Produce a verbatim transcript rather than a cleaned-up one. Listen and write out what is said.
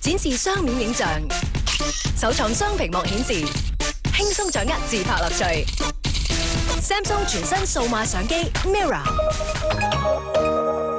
展示雙面影像，首創雙屏幕顯示，輕鬆掌握自拍樂趣。Samsung 全新數碼相機 Mirror。